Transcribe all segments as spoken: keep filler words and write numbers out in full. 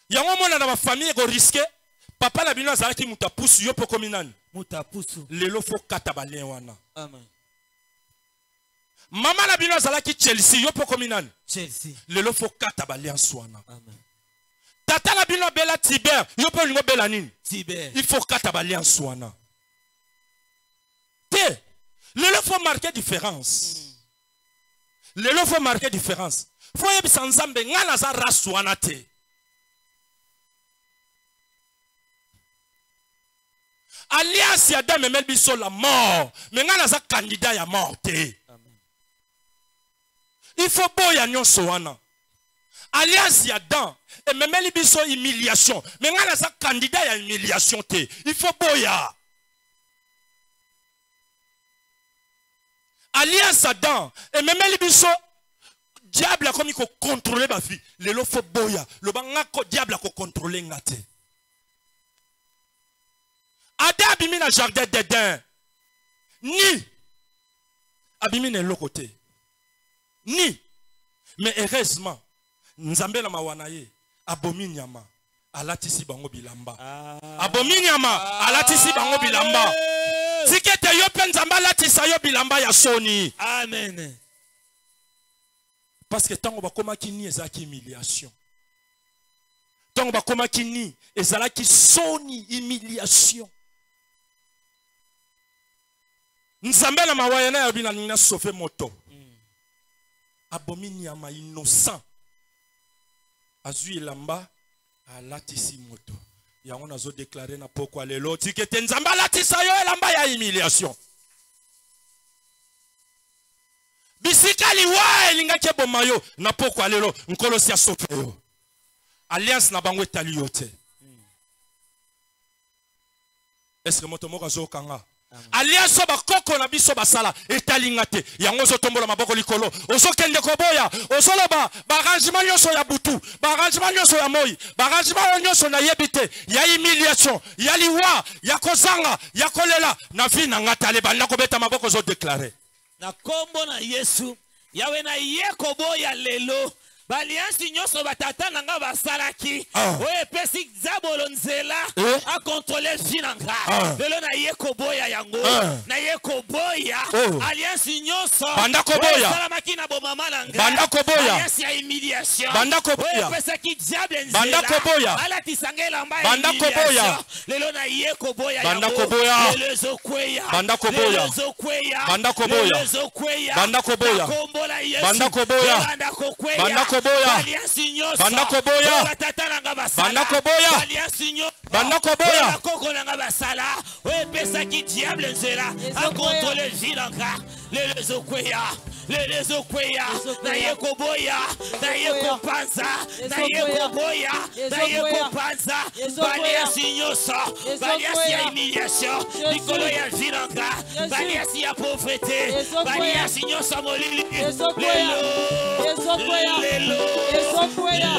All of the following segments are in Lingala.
yango mona na ba famille ko risquer papa na bino azalaki mutapusu yo poko minani mutapusu lelo fo kata balien wana. Amen. Mama na bino azalaki Chelsea yo poko minani Chelsea lelo fo kata balien swana. Amen. Tata na bino bela Tiber yo po lingo bela nini Tiber il faut kata balien swana. Te lelo faut marquer différence. Mm. Lelo faut marquer différence. Faut yebisa nzambe ngana za raswana te. Alliance Adam et Melbiso la mort. Mais nous avons un candidat à mort. Il faut boya nyonso wana. Alliance Adam et Melbiso humiliation. Mais nous avons un candidat à humiliation. Il faut boya. Alliance Adam et Melbiso diable a comme il faut contrôler ma vie. Le lo faut boya. Le bangako diable a contrôler ngate. Ada abimi na jardin d'Éden. Ni. Abimi na l'autre côté. Ni. Mais heureusement, nzambe na mawana ye. Abomi nyama. Alatisi bango bilamba. Ah. Abomi nyama. Ah. Alatisi bango bilamba. Tikete yo pe nzamba alatisa yo bilamba ya soni. Amen. Parce que tant on va koma kini ezaki humiliation. Tant on va koma kini ezalaki soni humiliation. Nzambe na mawayana ya bina nina sauver moto. Mm. Abomini ama innocent. Azui lamba alatisi moto. Ya on a zo déclaré na pokwa lelo tikete nzamba alatisa yo lamba ya humiliation. Bisikali wa elinga ke bomayo na pokwa lelo nkolo sia sauver yo. Alliance na bango etali yo te. Mm. Est-ce que moto moko zo kanga? Alliance ba koko na biso basala etalingate yango zo tombola maboko likolo ozo kende koboya ozo loba ba arrangement nyoso ya butu ba arrangement nyoso ya moi ba arrangement nyoso na yebite ya humiliation ya liwa ya kozanga ya kolela na vi na ngatale banda ko beta maboko zo déclarer na kombo na Yesu yawe na yeko boya lelo Baliansi nyoso batata nanga basalaki oye pesi zabolo nzela a contrôler finanga lelo na yeko boya yango na yeko boya alliance nyoso banda ko boya salamaki na bomama nanga banda ko boya alliance ya humiliation banda ko boya pesa ki diable nzela banda ko boya ala tisangela mbaya banda ko boya lelo na yeko boya banda ko boya lelo kweya banda ko boya lelo kweya banda ko boya lelo kweya banda ko boya banda ko boya banda ko kweya banda ko boya banda ko boya banda ko boya banda ko boya koko nanga basala oye pesa ki diable nzela a contrôler vilanga le lezo kweya le lezo kweya na yeko boya na yeko panza na yeko boya na yeko panza baliasi nyoso baliasi ya humiliation likolo ya vilanga baliasi ya pauvreté baliasi nyoso molili lelo lelo lelo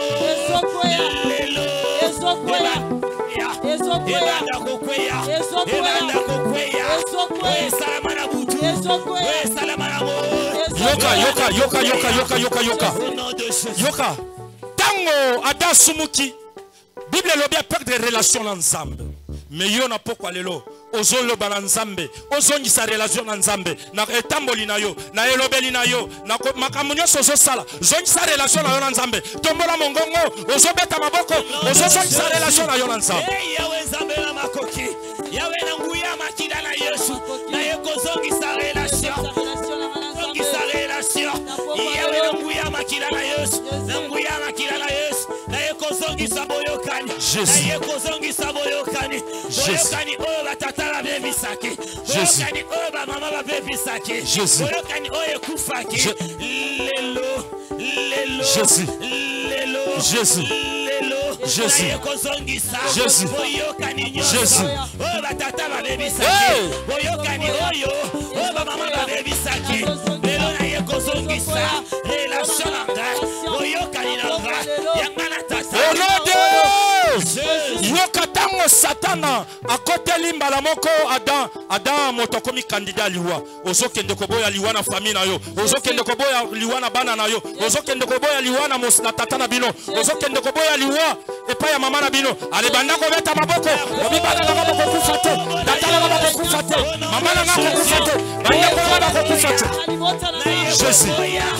lelo lelo Ebanda kokweya, ebanda kokweya, salama na butu, salama na mo. Yoka, yoka, yoka, yoka, yoka, yoka, yoka. Yoka. Tango ada sumuki. Bible lobia perdre relation ensemble. Mais yo na pokwa lelo. Ozo loba na nzambe. Ozo ngisa relation na nzambe. Na etamboli na yo, na elobeli na yo, na makambo nyonso ozo sala. Zongisa relation na yo na nzambe. Tombola mongongo, ozo beta maboko, ozo zongisa relation na yo na nzambe. Hey, yawe nzambe na makoki. Yawe na nguya makida na Yesu. Na yeko zongisa relation. Zongisa relation. Yawe na nguya makida na Yesu. Na nguya makida na Yesu. Na yeko zongisa boyokani. Na yeko zongisa boyokani. Boyokani o batata la baby saki. Boyokani o ba mama ba baby saki. Boyokani o ekufaki. Lelo lelo Jésus lelo Jésus lelo Jésus Jésus boyokani nyoso o batata ba baby saki. Boyokani oyo o ba mama ba baby saki. Lelo na yeko zongisa relation anga boyokani nanga yangana tata. Yoka tango Satana à côté limbala moko Adam Adam moto komi candidat liwa ozokende koboya liwa na famille na yo ozokende koboya liwa na bana na yo ozokende koboya liwa na mos na tata na bino ozokende koboya liwa epa ya mama na bino ale banda ko beta maboko obi bana na maboko kufate tata na maboko kufate mama na maboko kufate banda ko maboko kufate Jésus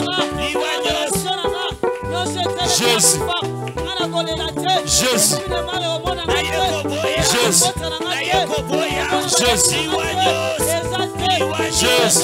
Jésus Jésus Jésus Jésus Jésus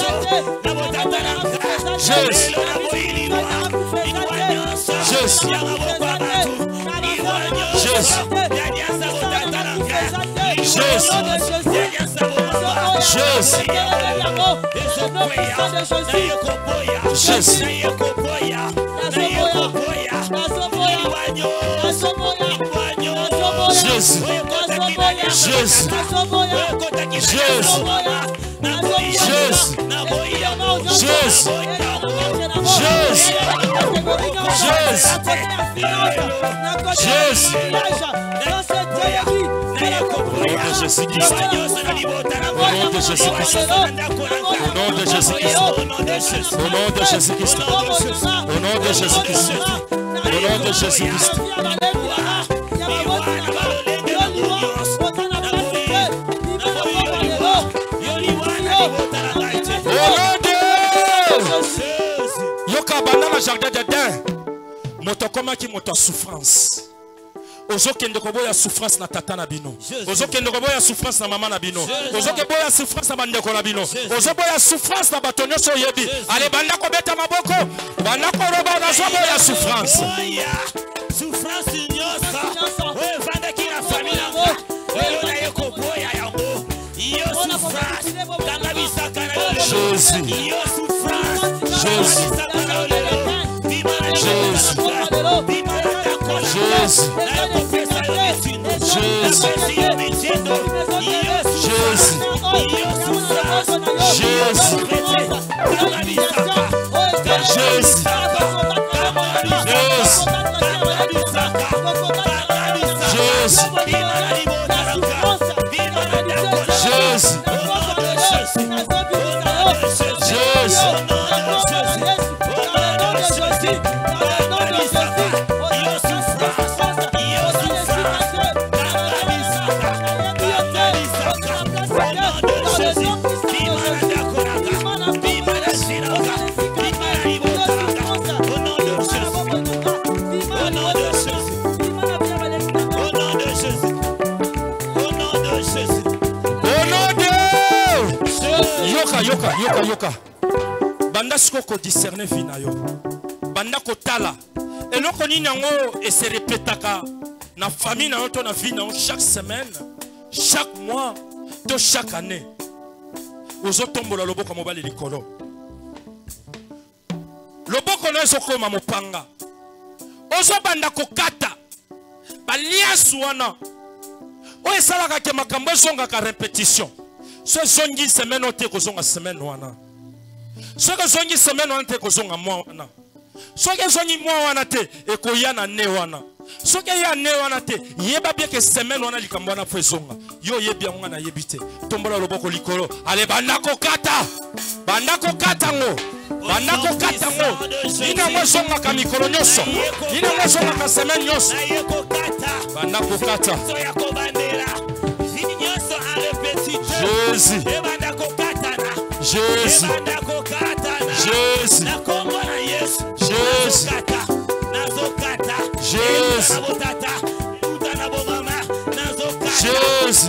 Au nom de Jésus-Christ. Au nom de Jésus-Christ. Au nom de Jésus-Christ. Au nom de Jésus-Christ. Yoka banana jardin d'Éden. Motokoma ki moto souffrance. Ozokende koboya souffrance na tata na bino. Ozokende koboya souffrance na mama na bino. Ozokende koboya souffrance na bandeko na bino. Ozoboya souffrance na batonyo so yebi. Ale banda ko beta maboko. Banda ko roba na zo boya souffrance. Souffrance nyosa. We vanda ki na famille na. Lelo na yeko boya yango. Iyo souffrance. Kanga bisaka na yo. Jésus. Iyo souffrance. Jésus. Jésus. Jésus. Yoka, yoka, yoka. Banda siko ko discerner vina yo. Banda ko tala. Et non koni nango et se répétaka na famille na to na vie na chaque semaine, chaque mois, de chaque année. Ozo tombola loboko mobali likolo. Loboko na zo koma mopanga. Ozo banda ko kata. Baliasu wana. O esalaka ke makambo zonga ka répétition. Ce zongi semaine ote kozonga semaine wana. Ce que zongi semaine wana te kozonga mois wana. Ce que zongi mois wana te ekoya na ne wana. Ce que ya ne wana te yeba bien que semaine wana likambo wana fo zonga. Yo yebi anga na yebite. Tombola loboko likolo. Ale banda ko kata. Banda ko kata ngo. Banda ko kata ngo. Ina mo zonga ka mikolo nyoso. Ina mo zonga ka semaine nyoso. Banda ko kata. Jésus. Jésus. Jésus. Jésus. Jésus.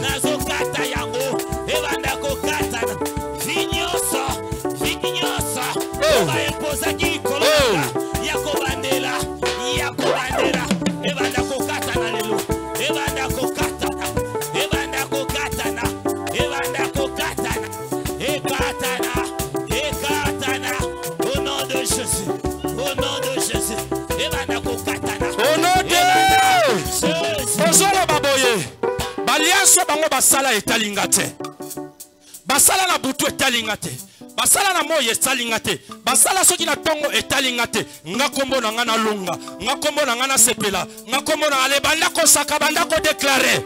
Bango basala etalingate. Basala na butu etalingate. Basala na moye etalingate. Basala soki na tongo etalingate. Nga kombo na nga na lunga. Nga kombo na nga na sepela. Nga kombo na ale banda ko saka banda ko déclarer.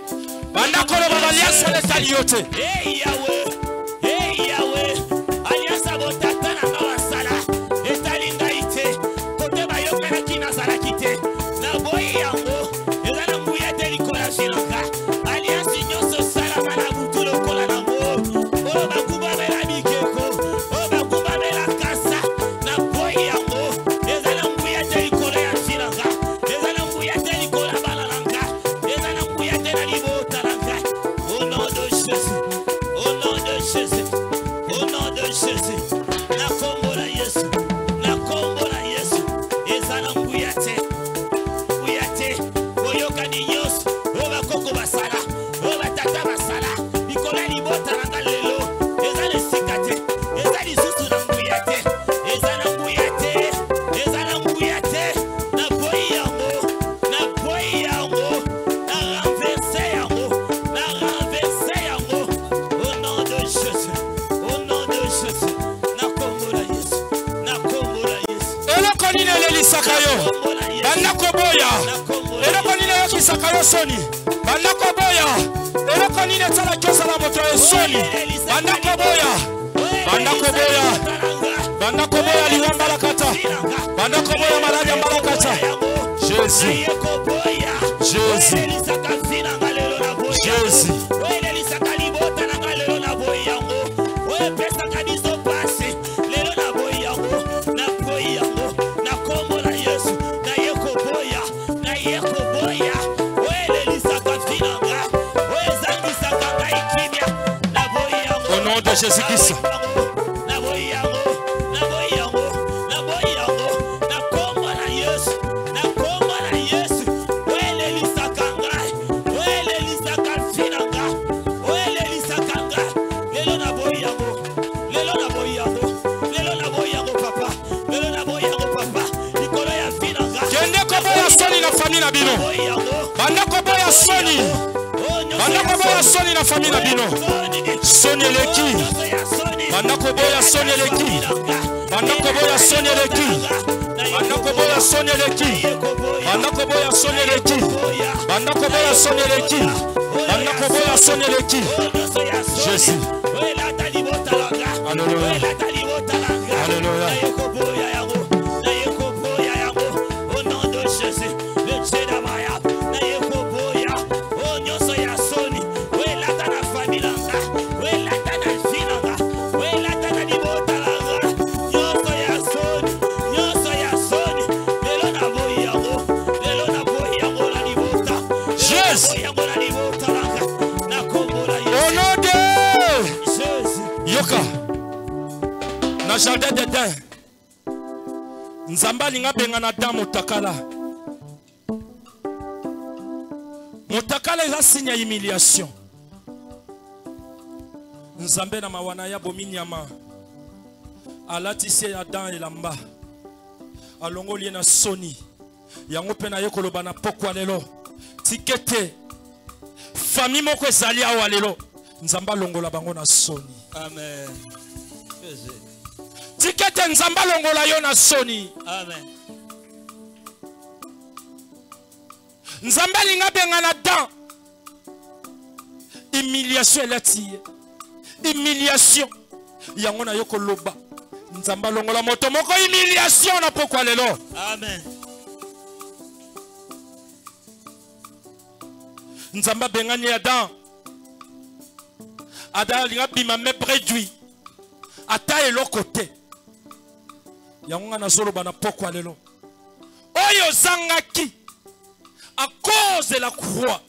Banda koloba alliance na taliote. Hey Yahweh, hey Yahweh, alliance abotata na ngawasala. Etalinga ite, kote bayoka na kinazala kite. Na boyi yango, ezana mbuya te likola shinanga. Alliance nyoso sala mana butu lokola na mo. O bakuba bela bikeko, o bakuba bela kasa. Na boyi yango, ezana mbuya te likola ya shinanga. Ezana mbuya te likola balalanga. Ezana mbuya te na libota langa. Au nom de Jésus, au nom de Jésus, au nom de Jésus. Na kombo na Yesu, na kombo na Yesu. Ezana mbuya te, mbuya te. Boyoka ni nyos, o bakoko basala, o batata basala. Bikola libota langa lelo, ezana sikate, ezali susu na mbuya te, ezana mbuya te, ezana mbuya te. Na boyi yango, na boyi yango, na renverse yango, na renverse yango. Au nom de Jésus, au nom de Jésus. Na kombo na Yesu, na kombo na Yesu. Eloko nini elelisaka yo? Kombo na Yesu. Banda koboya. Na kombo na Eloko nini eyokisaka yo soni? Banda koboya. Eloko nini etala kyosala moto ya soni? Banda koboya. Banda koboya. Banda koboya liwamba kata. Banda koboya maladi mbala kata. Jésus. Jésus. Jésus. Au nom de Jésus-Christ. Kende koboya soni na famille na bino. Banda koboya soni. Banda koboya soni na famille na bino. Soni eleki. Banda koboya soni eleki. Banda koboya soni eleki. Banda koboya soni eleki. Banda koboya soni eleki. Banda koboya soni eleki. Banda koboya soni eleki. Jésus. Alléluia. Alléluia. Au nom de Jésus, le Dieu d'Amaya, na yekoboya, oh nyoso ya soni, we lata na famille nga, we lata na finanga, we lata na libota langa, nyoso ya soni, nyoso ya soni, lelo na boyi yango, lelo na boyi yango na libota, Jésus. yango na libota langa, na kombo na Au nom de Jésus. Yoka. Na jardin d'Éden. Nzamba linga benga na damu takala. Motakala eza signe ya humiliation. Nzambe na mawana ya bominyama. Alatisi Adam elamba. Alongoli na soni. Yango pe na yekoloba na pokwa lelo. Tikete. Famille moko ezali awa lelo. Nzamba longola bango na soni. Amen. Tikete nzamba longola yo na soni. Amen. Nzamba linga benga na dan. Humiliation elati. Humiliation. Yango na yoko loba. Nzamba longola moto moko humiliation na pokwa lelo. Amen. Nzamba benga ni Adam. Adam linga bima me réduit. Ata eloko te. Yango na zolo bana pokwa lelo. Oyo zangaki. À cause de la croix,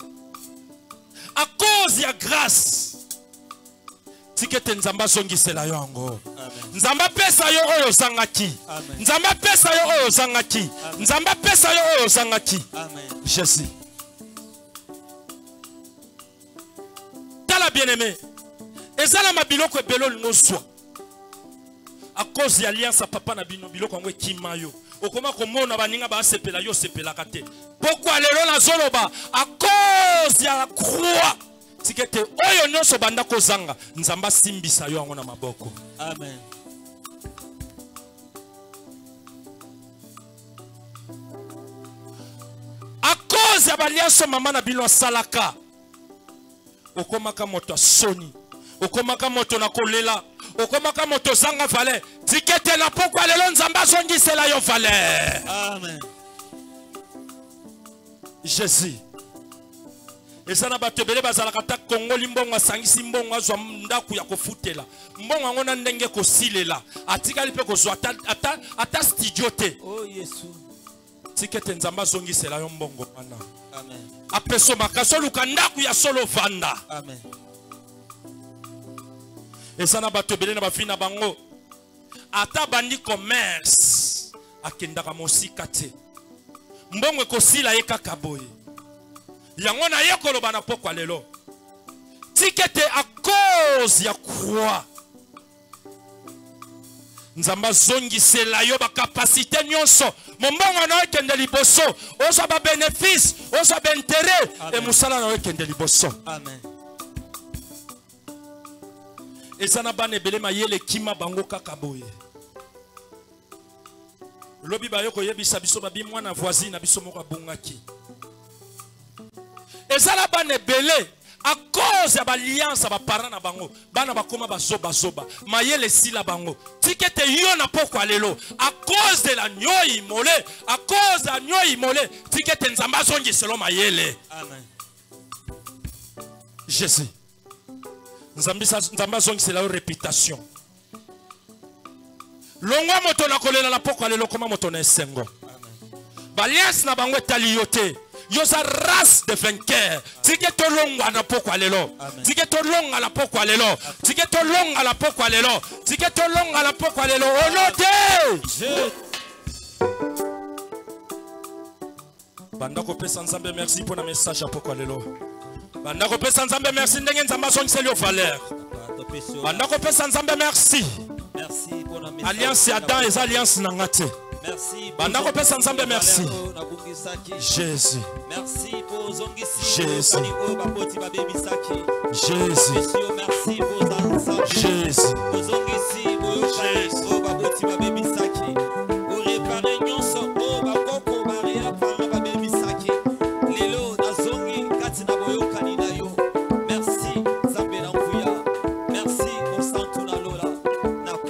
à cause de la grâce, tikete nzamba zongi sela yongo. Nzamba pesa yo oyo zangaki. Nzamba pesa yo oyo zangaki. Nzamba pesa yo oyo zangaki. Jésus. Tala bien-aimé. Ezala mabiloko ebelo linozwa. À cause de l'alliance à papa na bino biloko ngwe kimayo. Okoma komona baninga ba sepela yo sepela kate. Pourquoi lelo na zoloba à cause de la croix. Tikete oyo nyonso banda kozanga nzamba simbisa yo ngo na maboko. Amen. À cause ya baliaso mama na bino salaka. okomaka moto soni, okomaka moto na kolela, okomaka moto zanga valeur. Tikete na pokwa lelo nzambe azongisela yo valeur. Amen. Jésus. Et ça n'a pas te belé bazalaka ta Congo limbongo sangisi mbongo azwa ndaku ya kofutela. Mbongo ngona ndenge ko silela. Atika lipe ko zwa ata ata ata studio te. Oh Yesu. Tikete nzamba zongisela yo mbongo wana. Amen. Apeso makaso luka ndaku ya solo vanda. Amen. Et ça n'a pas te belé na ba fina bango. Ata bandi commerce akendaka mosika te. Mbongo ko sila ye kaka boye. Yango na ye koloba na pokwa lelo. Tikete à cause ya croix. Nzamba zongi c'est la yo ba capacité nyonso. Mbongo na ekende liboso. Oza ba bénéfice, oza ba intérêt et musala na ekende liboso. Amen. Et ça na ba nebele mayele kima bango kaka boye. Lobi ba yo ko yebisa biso ba bi mwana voisine na biso moko abungaki. Et ça la bane belé à cause de l'alliance à parents na bango bana bakoma bazoba zoba mayele sila bango tikete yo na pokwa lelo à cause de la nyoi molé à cause de la nyoi molé tikete nzamba zongi selon mayele. Amen. Jésus nzambi nzamba zongi c'est la réputation longwa moto na kolela na pokwa lelo koma moto na esengo. Amen. Balias na bango taliyote. Yosa race de vainqueur. Tiketo longa na pokwa lelo. Tiketo longa la pokwa lelo. Tiketo longa la pokwa lelo. Tiketo longa la pokwa lelo. Honote. Bandako pesa nzambe merci pour le message à pokwa lelo. Bandako pesa nzambe merci ndenge nzamba songiseli yo valeur. Bandako pesa nzambe merci. Merci pour le message. Alliance Adam et alliance nangate. Merci. Bandako pesa nzambe merci. Jésus. Merci pour Zongisi. Jésus. Jésus. Merci pour Zansa. Jésus. Zongisi. Jésus. Pour réparer Nyonso. Oh, Bakoko, Maria, Para, Baby Saki. Lelo, Nazongi, Katina Boyo.